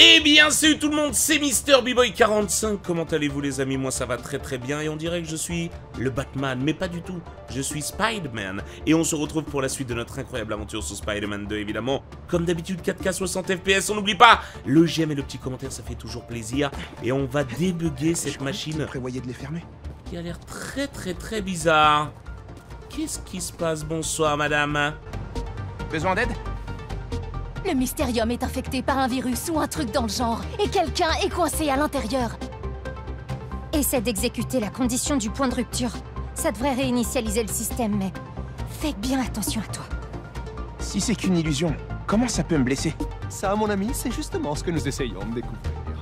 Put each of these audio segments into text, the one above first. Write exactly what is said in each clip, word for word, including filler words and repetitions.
Eh bien salut tout le monde, c'est Mister B-Boy quarante-cinq, comment allez-vous les amis? Moi ça va très très bien et on dirait que je suis le Batman, mais pas du tout, je suis Spider-Man. Et on se retrouve pour la suite de notre incroyable aventure sur Spider-Man deux évidemment. Comme d'habitude quatre K soixante F P S, on n'oublie pas le j'aime et le petit commentaire, ça fait toujours plaisir. Et on va débugger cette machine prévoyez de les fermer qui a l'air très très très bizarre. Qu'est-ce qui se passe? Bonsoir madame. Besoin d'aide? Le Mystérium est infecté par un virus ou un truc dans le genre, et quelqu'un est coincé à l'intérieur. Essaie d'exécuter la condition du point de rupture. Ça devrait réinitialiser le système, mais fais bien attention à toi. Si c'est qu'une illusion, comment ça peut me blesser? Ça, mon ami, c'est justement ce que nous essayons de découvrir.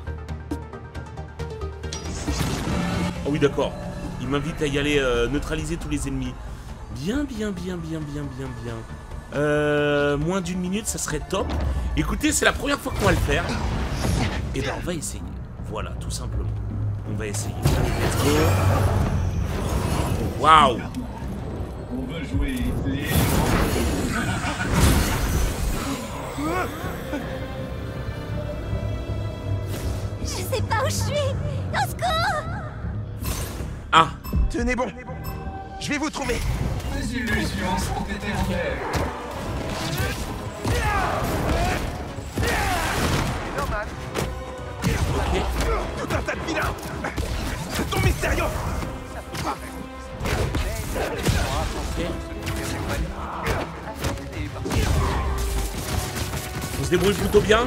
Oh oui d'accord, il m'invite à y aller euh, neutraliser tous les ennemis. Bien, bien, bien, bien, bien, bien, bien. Euh, moins d'une minute, ça serait top. Écoutez, c'est la première fois qu'on va le faire. Et ben on va essayer. Voilà, tout simplement. On va essayer. Allez, let's go. Waouh. On va jouer les... Je sais pas où je suis. Au secours! Ah. Tenez bon, je vais vous trouver. Les illusions sont éternelles. C'est normal. Ok. Tout un tas de vilains. C'est ton Mystérium. Ok. On se débrouille plutôt bien.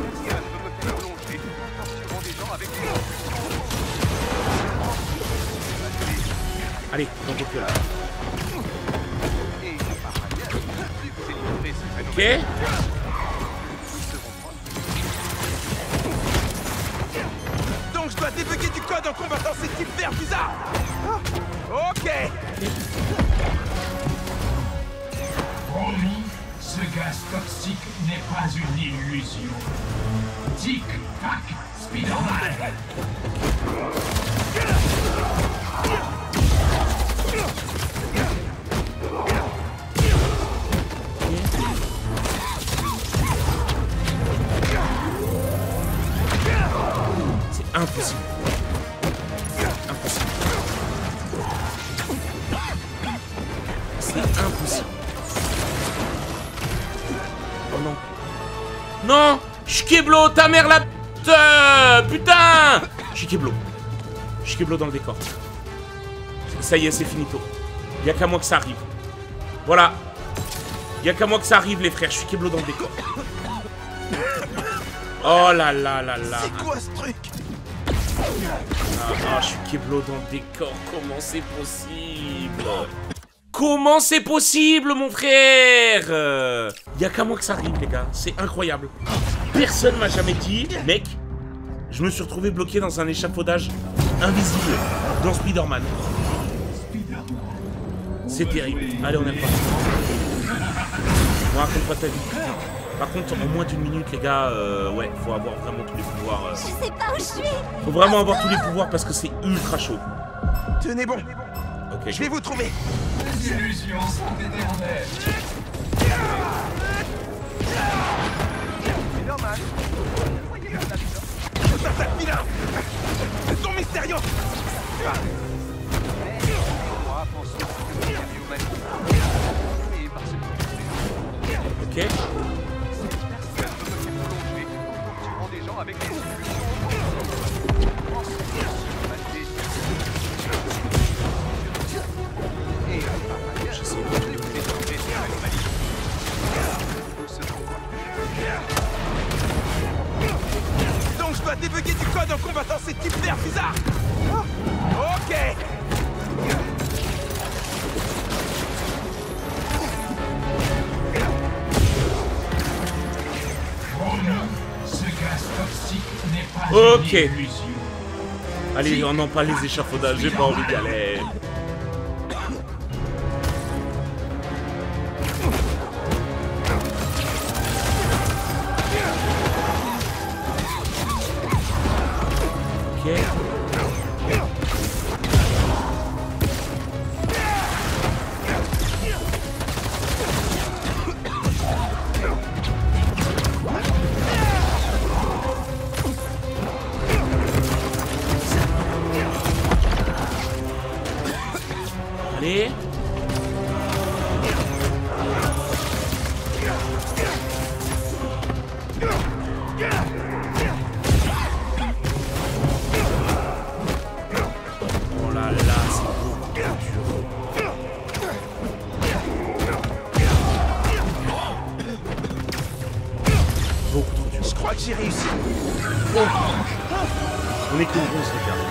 Allez, on recule. Ok. Donc je dois débugger du code en combattant ces types verts bizarres. Ah, ok. Pour lui, ce gaz toxique n'est pas une illusion. Tic-tac, Spider-Man. Impossible. Impossible. C'est impossible. Oh non. Non! Shkeblo, ta mère la pute! Putain! Shkeblo. Shkeblo dans le décor. Ça y est, c'est finito. Y'a qu'à moi que ça arrive. Voilà. Y'a qu'à moi que ça arrive, les frères. Shkeblo dans le décor. Oh là là là là. C'est quoi ce truc? Ah, ah, je suis Keblo dans le décor, comment c'est possible? Comment c'est possible, mon frère? Y'a qu'à moi que ça arrive, les gars, c'est incroyable. Personne m'a jamais dit, mec, je me suis retrouvé bloqué dans un échafaudage invisible dans Spider-Man. C'est terrible. Allez, on est reparti. Bon, raconte pas ta vie. Par contre, en moins d'une minute, les gars, euh, ouais, faut avoir vraiment tous les pouvoirs. Euh. Je sais pas où je suis. Faut vraiment avoir tous les pouvoirs parce que c'est ultra chaud. Tenez bon, Ok. je vais vous trouver. Les illusions sont éternelles. C'est normal. Tout un tas de vilains. C'est ton Mystérium. Ok. Donc je dois débugger du code en combattant ces types verts bizarres. Ah, ok. Pour nous, ce gaz toxique n'est pas Ok. une illusion. Allez, on n'en parle les échafaudages, j'ai pas envie d'y aller. Ok. Allez. Oh là là, c'est beaucoup trop dur. Beaucoup trop dur. Je crois que j'ai réussi. Oh. On est que bronze, les gars.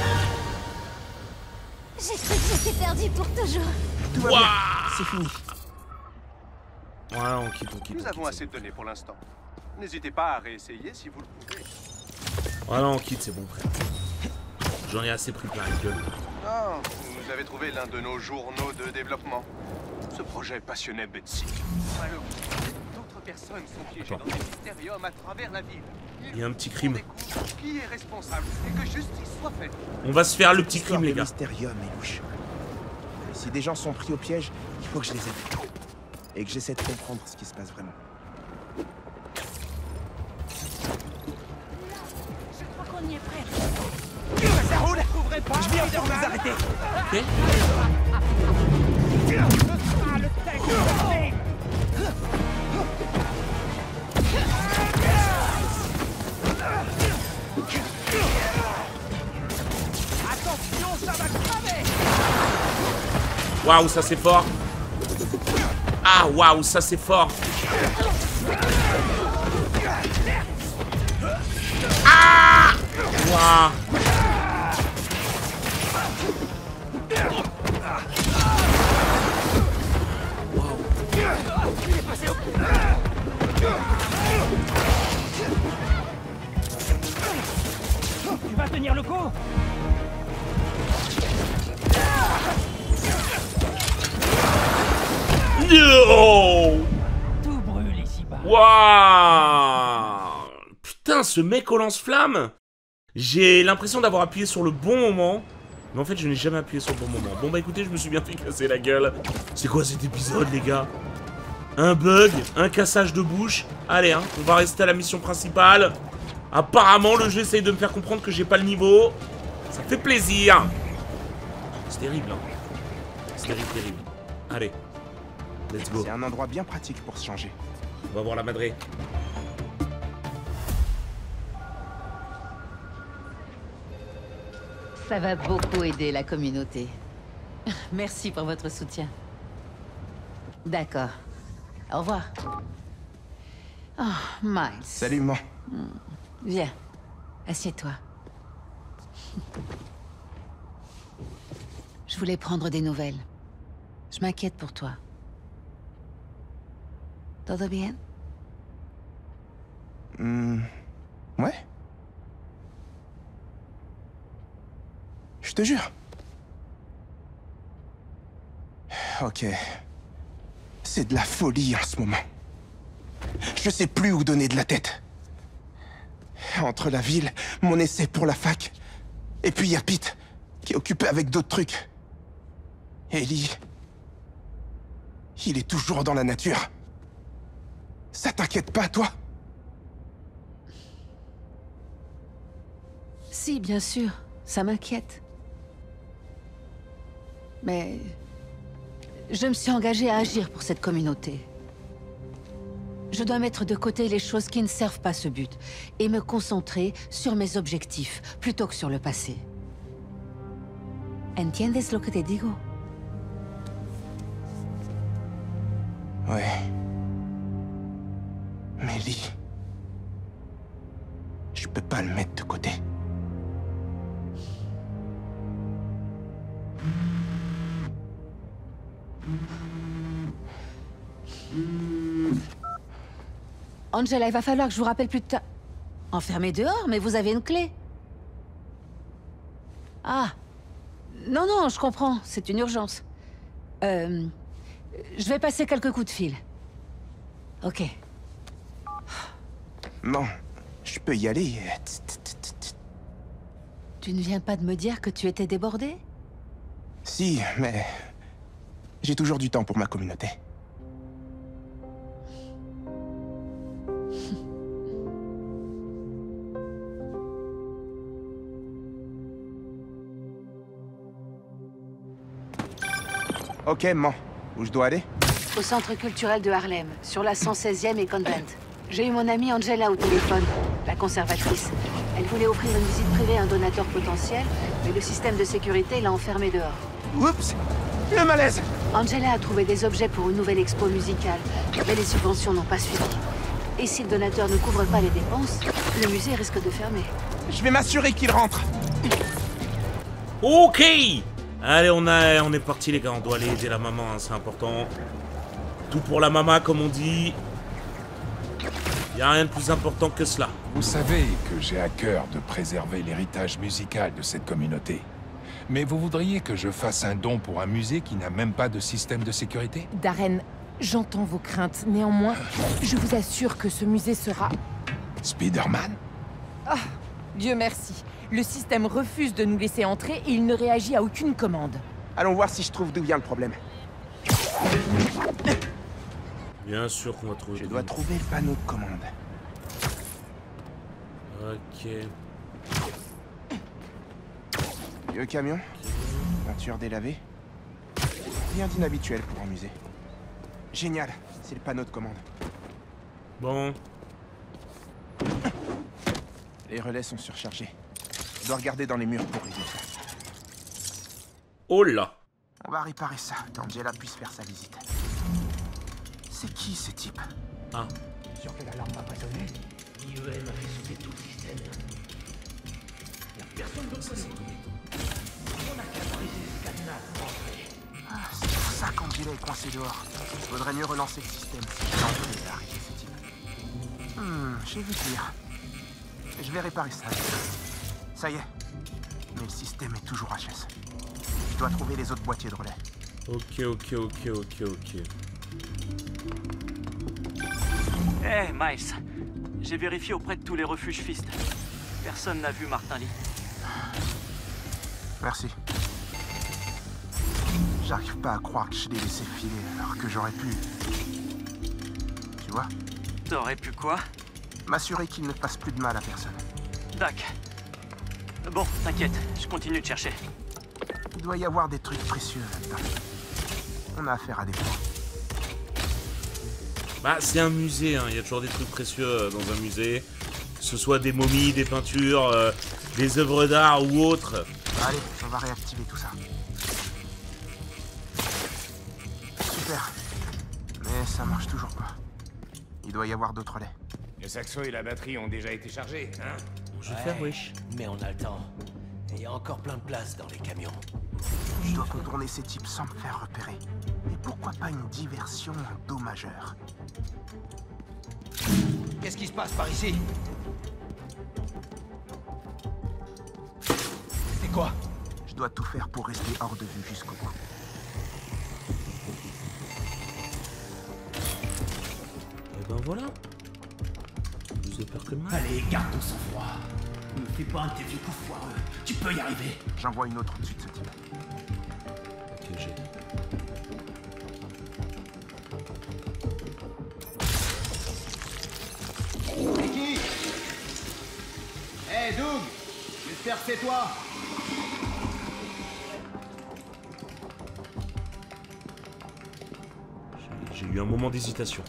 J'ai cru que j'étais perdu pour toujours. Tout va bien. C'est fini. Ouais, on quitte, on quitte. Nous on avons quitte. assez de données pour l'instant. N'hésitez pas à réessayer si vous le pouvez. Ouais, non, on quitte, c'est bon, frère. J'en ai assez pris plein la gueule. Non, vous nous avez trouvé l'un de nos journaux de développement. Ce projet passionnait Betsy. Alors, d'autres personnes sont piégées Attends. dans des mystériums à travers la ville. Il y a un petit crime. Découvre qui est responsable et que justice soit faite. On va se faire le petit L'histoire crime, les de gars. Mystérium est louche. Et si des gens sont pris au piège, il faut que je les aide. Et que j'essaie de comprendre ce qui se passe vraiment. Je crois qu'on y est prêt. Ça roule. Je viens pour vous arrêter. Ok. Attention, ça va cramer. Waouh, ça c'est fort. Ah, waouh, ça c'est fort. Ah, waouh. Tu vas tenir le coup? No. Tout brûle ici-bas. Waouh. Putain, ce mec au lance-flamme. J'ai l'impression d'avoir appuyé sur le bon moment. Mais en fait, je n'ai jamais appuyé sur le bon moment. Bon, bah écoutez, je me suis bien fait casser la gueule. C'est quoi cet épisode, les gars? Un bug, un cassage de bouche. Allez, hein, on va rester à la mission principale. Apparemment, le jeu essaye de me faire comprendre que j'ai pas le niveau. Ça fait plaisir. C'est terrible, hein. C'est terrible, terrible. Allez, let's go. C'est un endroit bien pratique pour se changer. On va voir la madré. Ça va beaucoup aider la communauté. Merci pour votre soutien. D'accord. Au revoir. Oh, Miles. Salut, man. Viens. Assieds-toi. Je voulais prendre des nouvelles. Je m'inquiète pour toi. Todo bien? Hmm. Ouais. Je te jure. Ok. C'est de la folie en ce moment. Je sais plus où donner de la tête. Entre la ville, mon essai pour la fac, et puis y a Pete, qui est occupé avec d'autres trucs. Ellie... Il est toujours dans la nature. Ça t'inquiète pas, toi? Si, bien sûr. Ça m'inquiète. Mais... je me suis engagée à agir pour cette communauté. Je dois mettre de côté les choses qui ne servent pas ce but et me concentrer sur mes objectifs plutôt que sur le passé. ¿Entiendes lo que te digo? Ouais. Mais Lee... Je peux pas le mettre de côté. Angela, il va falloir que je vous rappelle plus tard. Enfermé dehors, mais vous avez une clé. Ah. Non, non, je comprends. C'est une urgence. Euh... Je vais passer quelques coups de fil. Ok. Non, je peux y aller. Tu ne viens pas de me dire que tu étais débordé? Si, mais... j'ai toujours du temps pour ma communauté. Ok, man. Où je dois aller? Au centre culturel de Harlem, sur la cent seizième et Convent. J'ai eu mon amie Angela au téléphone, la conservatrice. Elle voulait offrir une visite privée à un donateur potentiel, mais le système de sécurité l'a enfermée dehors. Oups! Le malaise! Angela a trouvé des objets pour une nouvelle expo musicale, mais les subventions n'ont pas suivi. Et si le donateur ne couvre pas les dépenses, le musée risque de fermer. Je vais m'assurer qu'il rentre. Ok. Allez, on, a, on est parti les gars, on doit aller aider la maman, hein, c'est important. Tout pour la maman, comme on dit. Y a rien de plus important que cela. Vous savez que j'ai à cœur de préserver l'héritage musical de cette communauté. Mais vous voudriez que je fasse un don pour un musée qui n'a même pas de système de sécurité? Darren, j'entends vos craintes. Néanmoins, je vous assure que ce musée sera... Spider-Man? Ah, Dieu merci. Le système refuse de nous laisser entrer et il ne réagit à aucune commande. Allons voir si je trouve d'où vient le problème. Bien sûr qu'on va trouver... Je dois trouver le panneau de commande. Ok. Vieux camion. Peinture délavée. Rien d'inhabituel pour un musée. Génial, c'est le panneau de commande. Bon. Les relais sont surchargés. Je dois regarder dans les murs pour régler ça. Oh là. On va réparer ça, qu'Angela puisse faire sa visite. C'est qui ce type? Ah. Sûr que l'alarme va pas sonner. I E M a fait sauter tout le système. Y'a personne d'autre que on a qu'à briser ce cadenas pour entrer. Ah, c'est pour ça qu'Angela est coincée dehors. Faudrait mieux relancer le système si j'ai envie d'arrêter ce type. Hmm, j'ai vu pire. Je vais réparer ça. Ça y est. Mais le système est toujours H S. Je dois trouver les autres boîtiers de relais. Ok, ok, ok, ok, ok. Eh, hey, Miles. J'ai vérifié auprès de tous les refuges Fist. Personne n'a vu Martin Lee. Merci. J'arrive pas à croire que je l'ai laissé filer alors que j'aurais pu... Tu vois? T'aurais pu quoi? M'assurer qu'il ne fasse plus de mal à personne. Dac. Bon, t'inquiète, je continue de chercher. Il doit y avoir des trucs précieux là-dedans. On a affaire à des pros. Bah, c'est un musée, hein. Il y a toujours des trucs précieux euh, dans un musée. Que ce soit des momies, des peintures, euh, des œuvres d'art ou autres. Allez, on va réactiver tout ça. Super. Mais ça marche toujours pas. Il doit y avoir d'autres relais. Le saxo et la batterie ont déjà été chargés, hein? Je vais faire wesh. Mais on a le temps. Et il y a encore plein de place dans les camions. Je dois contourner ces types sans me faire repérer. Mais pourquoi pas une diversion en do majeur? Qu'est-ce qui se passe par ici? C'est quoi? Je dois tout faire pour rester hors de vue jusqu'au bout. Et ben voilà. Plus de peur que de mal. Allez, garde ton sang-froid. Ne fais pas un de tes vieux coups foireux. Tu peux y arriver. J'envoie une autre au-dessus de ce type. Ok, j'ai. C'est qui? Hé, hey, Doug! J'espère que c'est toi! J'ai eu un moment d'hésitation.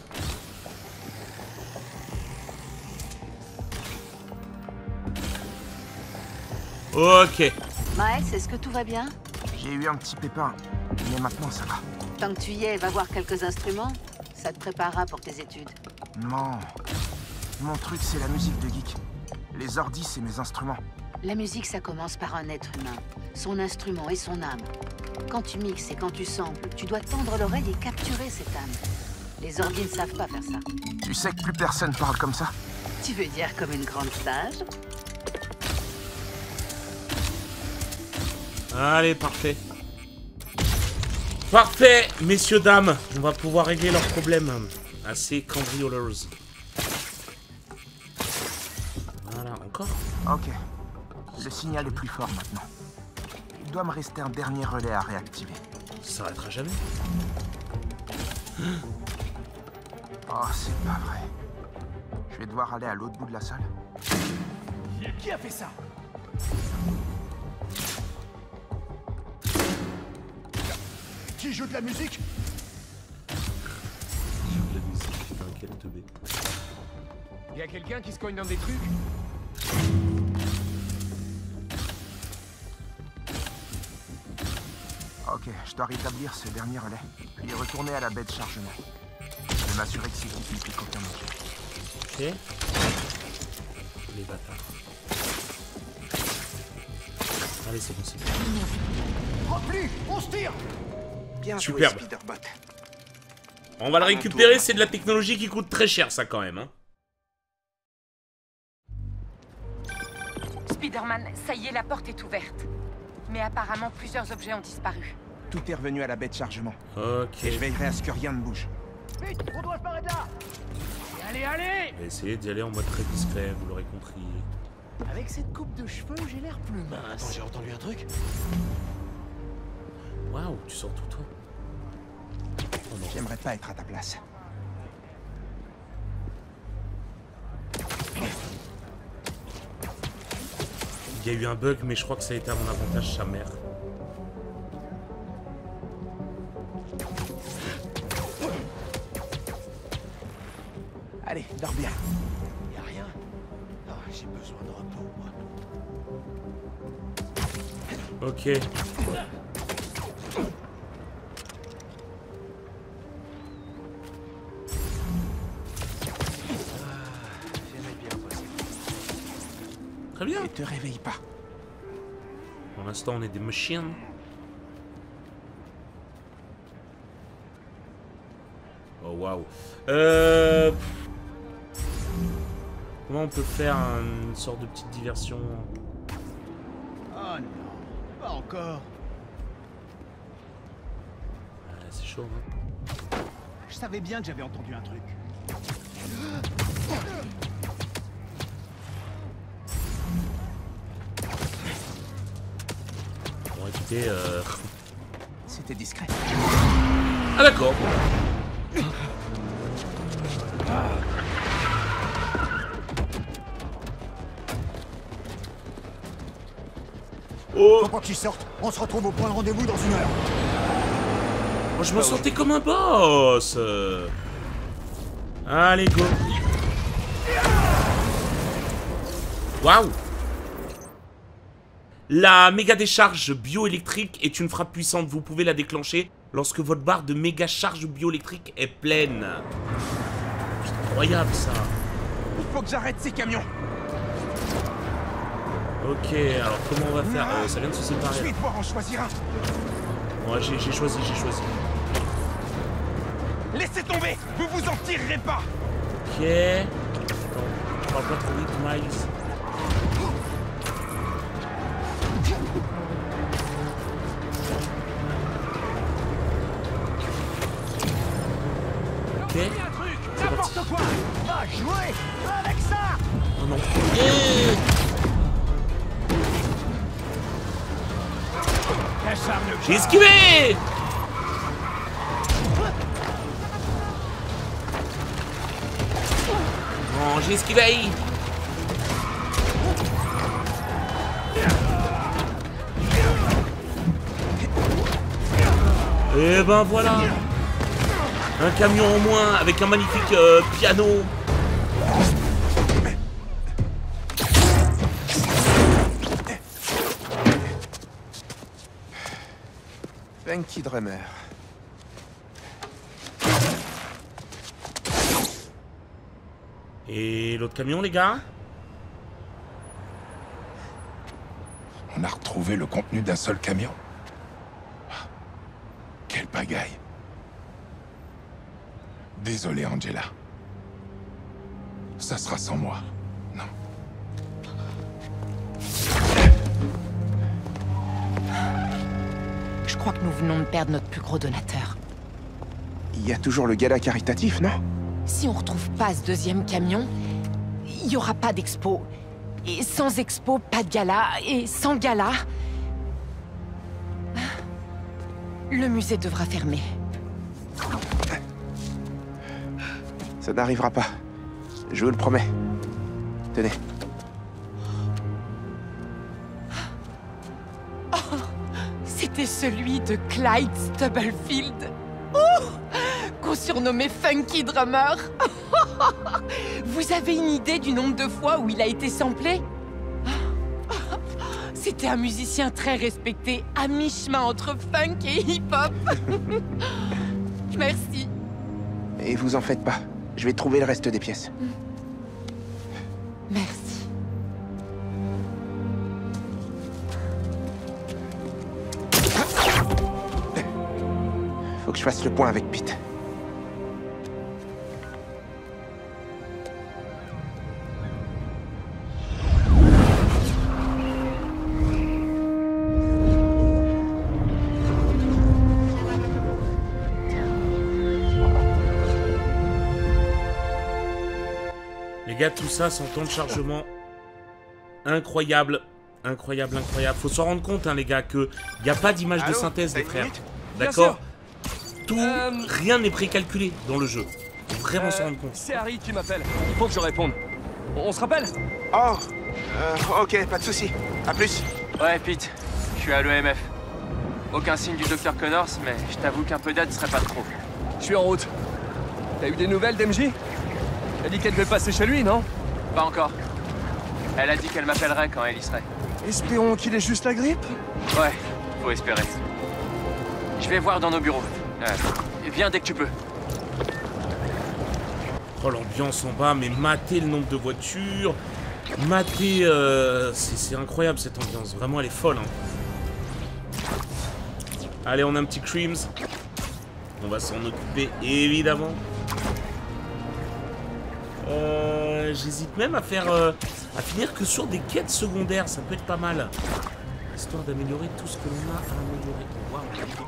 Ok. Miles, est-ce que tout va bien? J'ai eu un petit pépin, mais maintenant ça va. Tant que tu y es, va voir quelques instruments. Ça te préparera pour tes études. Non. Mon truc, c'est la musique de geek. Les ordis, c'est mes instruments. La musique, ça commence par un être humain. Son instrument et son âme. Quand tu mixes et quand tu samples, tu dois tendre l'oreille et capturer cette âme. Les ordis ne savent pas faire ça. Tu sais que plus personne parle comme ça? Tu veux dire comme une grande sage? Allez, parfait. Parfait, messieurs, dames. On va pouvoir régler leurs problèmes à ces cambrioleurs. Voilà, encore. Ok. Le signal est plus fort maintenant. Il doit me rester un dernier relais à réactiver. Ça s'arrêtera jamais. Oh, c'est pas vrai. Je vais devoir aller à l'autre bout de la salle. Qui a fait ça? qui joue de la musique? Joue de la musique, putain, quel teubé. Y'a quelqu'un qui se cogne dans des trucs? Ok, je dois rétablir ce dernier relais, puis retourner à la baie de chargement. Je vais m'assurer que c'est n'implique aucun danger. Ok. Les bâtards. Allez, c'est bon, c'est bon. Repli, on se tire. Bien joué, Superbe. Spider-Bot. On va le récupérer, c'est de la technologie qui coûte très cher, ça, quand même. Hein. Spider-Man, ça y est, la porte est ouverte. Mais apparemment, plusieurs objets ont disparu. Tout est revenu à la baie de chargement. Ok. Et je veillerai à ce que rien ne bouge. Vite, on doit se barrer de là. Allez, allez. On va essayer d'y aller en mode très discret, vous l'aurez compris. Avec cette coupe de cheveux, j'ai l'air plus mince. Attends, j'ai entendu un truc. Waouh, tu sors tout toi. Oh non. J'aimerais pas être à ta place. Il y a eu un bug, mais je crois que ça a été à mon avantage, sa mère. Allez, dors bien. Y'a rien. Ah, j'ai besoin de repos, moi. Ok. J'aimais bien bosser. Très bien. Ne te réveille pas. Pour l'instant, on est des machines. Oh waouh. Euh... Comment on peut faire une sorte de petite diversion? Oh non, pas encore. Ouais, c'est chaud, hein. Je savais bien que j'avais entendu un truc. Bon, écoutez, euh... C'était discret. Ah d'accord. Oh. Faut pas que tu sortes. On se retrouve au point de rendez-vous dans une heure. Moi, je me sentais comme un boss. Allez, go. Waouh. La méga décharge bioélectrique est une frappe puissante. Vous pouvez la déclencher lorsque votre barre de méga charge bioélectrique est pleine. C'est incroyable, ça. Il faut que j'arrête ces camions. Ok, alors comment on va faire? euh, Ça vient de se séparer. Je vais devoir en choisir un. Ouais, j'ai j'ai choisi, j'ai choisi. Laissez tomber. Vous vous en tirerez pas. Ok. Attends, parle pas trop vite, Miles. Ok. N'importe quoi. Va jouer avec ça. Oh non. Yeah. J'ai esquivé. Bon, j'ai esquivé. Et ben voilà. Un camion en moins avec un magnifique euh, piano. Funky Drummer. Et l'autre camion, les gars? On a retrouvé le contenu d'un seul camion. Quelle pagaille. Désolé, Angela. Ça sera sans moi. Non. Je crois que nous venons de perdre notre plus gros donateur. Il y a toujours le gala caritatif, non? Si on retrouve pas ce deuxième camion, il y aura pas d'expo. Et sans expo, pas de gala. Et sans gala... le musée devra fermer. Ça n'arrivera pas. Je vous le promets. Tenez. C'était C'est celui de Clyde Stubblefield. Oh, qu'on surnommait Funky Drummer. Vous avez une idée du nombre de fois où il a été samplé? C'était un musicien très respecté, à mi-chemin entre funk et hip-hop. Merci. Et vous en faites pas. Je vais trouver le reste des pièces. Merci. Faut que je fasse le point avec Pete. Les gars, tout ça sans temps de chargement. Incroyable. Incroyable, incroyable. Faut s'en rendre compte, hein, les gars, que y a pas d'image de synthèse, les frères. D'accord? Tout, euh... rien n'est précalculé dans le jeu. Faut vraiment euh, s'en rendre compte. C'est Harry qui m'appelle. Il faut que je réponde. On, on se rappelle? Oh, euh, ok, pas de souci. À plus. Ouais, Pete. Je suis à l'E M F. Aucun signe du docteur Connors, mais je t'avoue qu'un peu d'aide serait pas trop. Je suis en route. T'as eu des nouvelles d'M J? Elle dit qu'elle devait passer chez lui, non? Pas encore. Elle a dit qu'elle m'appellerait quand elle y serait. Espérons qu'il ait juste la grippe? Ouais, faut espérer. Je vais voir dans nos bureaux. Euh, viens dès que tu peux. Oh, l'ambiance en bas, mais matez le nombre de voitures. Matez... Euh, c'est incroyable cette ambiance. Vraiment, elle est folle. Hein. Allez, on a un petit Creams. On va s'en occuper, évidemment. Euh, J'hésite même à faire... Euh, à finir que sur des quêtes secondaires. Ça peut être pas mal. Histoire d'améliorer tout ce que l'on a à améliorer. Wow.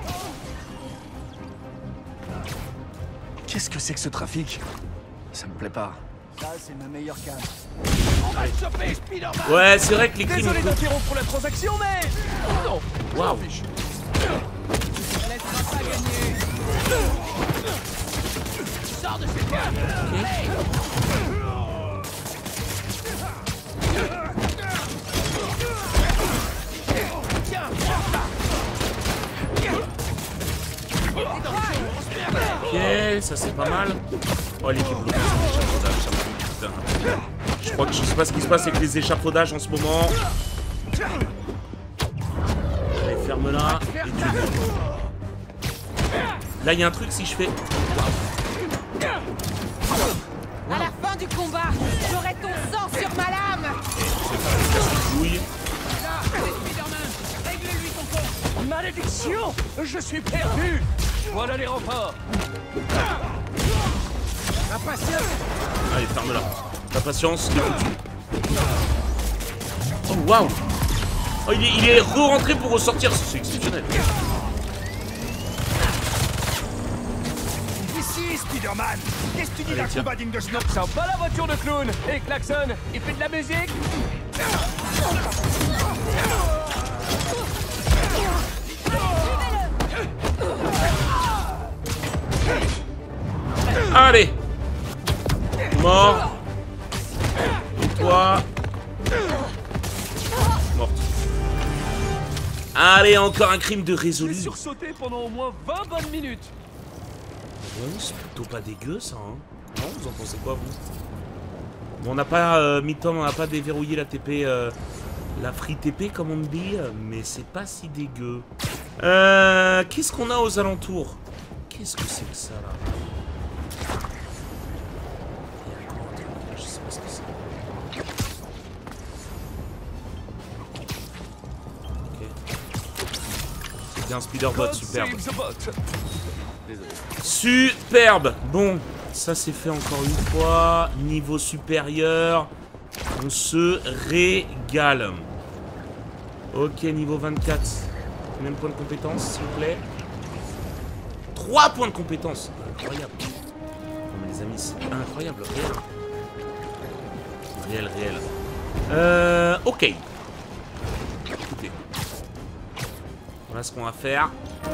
Qu'est-ce que c'est que ce trafic? Ça me plaît pas. Ça, c'est ma meilleure cam. On va le choper, Spider-Man! Ouais, c'est vrai que les crimes... Désolé d'interrompre la transaction, mais... Non. Waouh. Laisse-moi pas gagner! Sors de cette cam! Okay. Ok, ça c'est pas mal. Oh, l'équipe de l'échafaudage, ça me fait putain. Je crois que je sais pas ce qui se passe avec les échafaudages en ce moment. Allez, ferme-la. Là, il y a un truc si je fais. À la fin du combat, j'aurai ton sang sur ma lame. Douille. Règle-lui ton compte! Malédiction! Je suis perdu! Voilà les renforts! La patience! Allez, ferme-la. La patience, c'est foutu. Oh, waouh! Oh, il est, il est re-rentré pour ressortir. C'est exceptionnel. Ici, Spider-Man! Qu'est-ce que tu dis d'un combat digne de ce nom? Sors pas la voiture de clown! Et klaxon! Il fait de la musique! Allez! Mort! Et toi? Morte. Allez, encore un crime de résolu. J'ai sursauté pendant au moins vingt bonnes minutes. Bon, c'est plutôt pas dégueu ça, hein. Non, vous en pensez quoi, vous? Bon, on n'a pas euh, mis temps, on n'a pas déverrouillé la T P, euh, la free T P comme on dit, mais c'est pas si dégueu. Euh, Qu'est-ce qu'on a aux alentours? Qu'est-ce que c'est que ça là? Il y a encore un truc là, je sais pas ce que c'est. Ok. C'est bien Spider-Bot, superbe. Superbe. Bon, ça c'est fait encore une fois. Niveau supérieur. On se régale. Ok, niveau vingt-quatre. Combien de points de compétence, s'il vous plaît? trois points de compétence. Incroyable. Non mais les amis, c'est incroyable. Réel. Réel, réel. Euh, ok. Écoutez. Voilà ce qu'on va faire.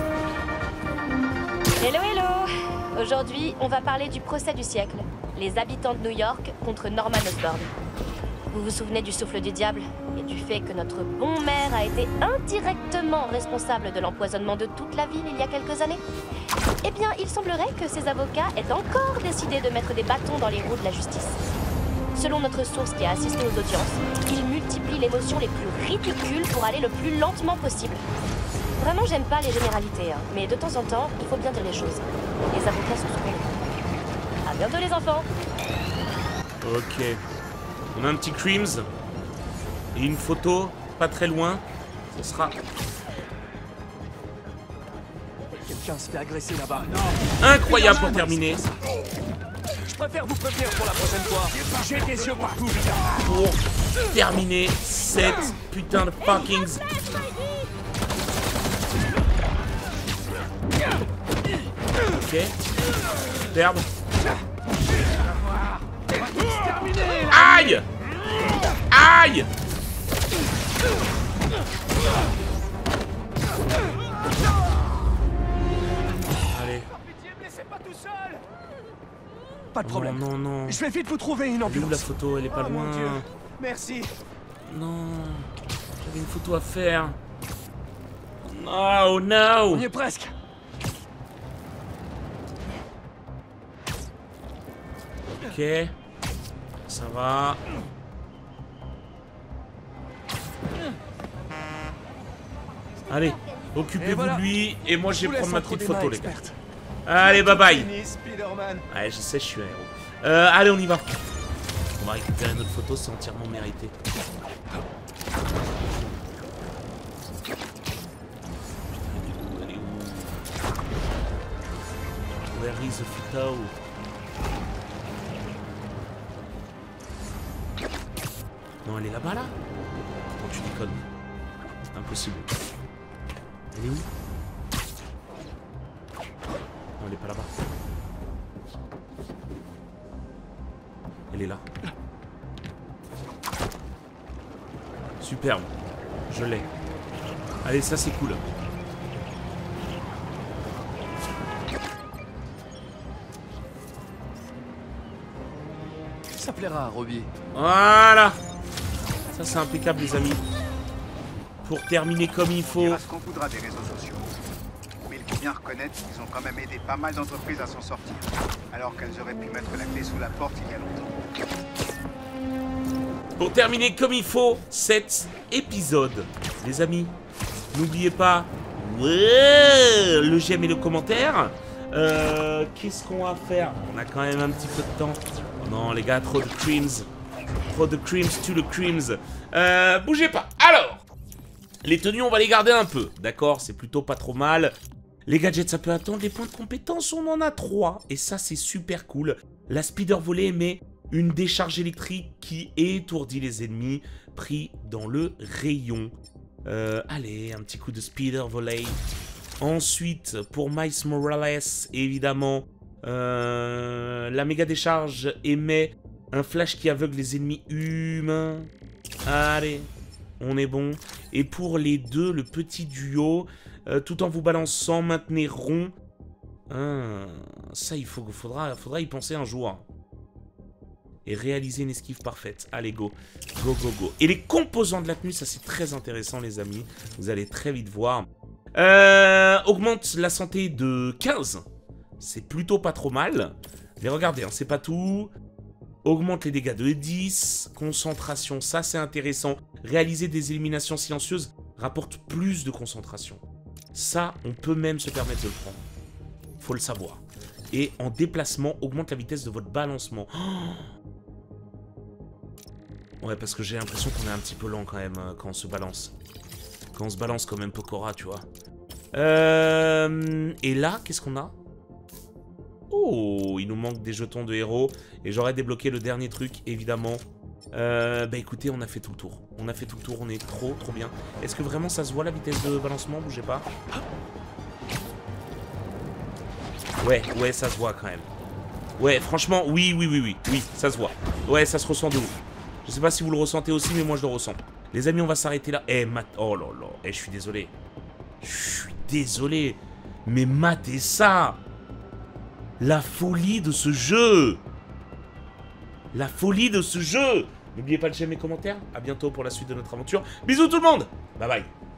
Hello, hello! Aujourd'hui, on va parler du procès du siècle. Les habitants de New York contre Norman Osborn. Vous vous souvenez du souffle du diable et du fait que notre bon maire a été indirectement responsable de l'empoisonnement de toute la ville il y a quelques années? Eh bien, il semblerait que ces avocats aient encore décidé de mettre des bâtons dans les roues de la justice. Selon notre source qui a assisté aux audiences, ils multiplient les motions les plus ridicules pour aller le plus lentement possible. Vraiment, j'aime pas les généralités, hein, mais de temps en temps, il faut bien dire les choses. Les avocats sont souvent... À bientôt les enfants. Ok. On a un petit Creams. Et une photo, pas très loin. Ce sera... Quelqu'un se fait agresser là-bas. incroyable pour terminer. Je préfère vous prévenir pour la prochaine fois. J'ai des yeux partout, Pour terminer cette putain de fucking... Ok. Superbe. Aïe! Aïe! Allez. Pas de problème. Non, non, non. Je vais vite vous trouver une Elle est où ambulance. la photo? Elle est pas Oh, mon loin. Dieu. Merci. Non. J'avais une photo à faire. Oh no! On y est presque. Ok. Ça va. Allez, occupez-vous voilà. de lui et moi je Je vais vous prendre ma laisse entre petite des photo mains les gars. expertes. Allez, bye bye. Fini, Spider-Man. Ouais, je sais, je suis un héros. Euh, allez, on y va. On va récupérer notre photo, c'est entièrement mérité. Elle est où? Where is the photo? Non, elle est là-bas, là? Non, tu déconnes. Impossible. Elle est où? Non, elle est pas là-bas. Elle est là. Superbe. Je l'ai. Allez, ça c'est cool. Ça plaira à Robbie. Voilà. Ça c'est impeccable les amis. Pour terminer comme il faut. Il dira ce qu'on voudra des réseaux sociaux. Mais il faut bien reconnaître qu'ils ont quand même aidé pas mal d'entreprises à s'en sortir. Alors qu'elles auraient pu mettre la clé sous la porte il y a longtemps. Pour terminer comme il faut cet épisode, les amis, n'oubliez pas ouais, le j'aime et le commentaire. Euh, Qu'est-ce qu'on va faire? On a quand même un petit peu de temps. Oh non les gars, trop de creams. Trop de creams, to the creams. Euh, bougez pas. Alors, les tenues, on va les garder un peu. D'accord, c'est plutôt pas trop mal. Les gadgets, ça peut attendre. Les points de compétence, on en a trois. Et ça, c'est super cool. La speeder volée émet une décharge électrique qui étourdit les ennemis pris dans le rayon. Euh, allez, un petit coup de speeder volée. Ensuite, pour Miles Morales, évidemment, euh, la méga décharge émet un flash qui aveugle les ennemis humains. Allez, on est bon. Et pour les deux, le petit duo, euh, tout en vous balançant, maintenez rond. Ah, ça, il faut, faudra, faudra y penser un jour. Et réaliser une esquive parfaite. Allez, go. Go, go, go. Et les composants de la tenue, ça c'est très intéressant, les amis. Vous allez très vite voir. Euh, augmente la santé de quinze. C'est plutôt pas trop mal. Mais regardez, hein, c'est pas tout. Augmente les dégâts de dix. Concentration, ça c'est intéressant. Réaliser des éliminations silencieuses rapporte plus de concentration. Ça, on peut même se permettre de le prendre. Faut le savoir. Et en déplacement, augmente la vitesse de votre balancement. Oh, ouais, parce que j'ai l'impression qu'on est un petit peu lent quand même euh, quand on se balance. Quand on se balance comme un Pokora, tu vois. Euh, et là, qu'est-ce qu'on a? Oh, il nous manque des jetons de héros. Et j'aurais débloqué le dernier truc, évidemment. Euh, bah écoutez, on a fait tout le tour. On a fait tout le tour, on est trop, trop bien. Est-ce que vraiment ça se voit la vitesse de balancement? Bougez pas. Ouais, ouais, ça se voit quand même. Ouais, franchement, oui, oui, oui, oui. Oui, ça se voit. Ouais, ça se ressent de ouf. Je sais pas si vous le ressentez aussi, mais moi je le ressens. Les amis, on va s'arrêter là. Eh, mat... Oh là là. Eh, je suis désolé. Je suis désolé. Mais matez ça. La folie de ce jeu. La folie de ce jeu. N'oubliez pas de j'aimer, commentaire. À bientôt pour la suite de notre aventure. Bisous tout le monde. Bye bye.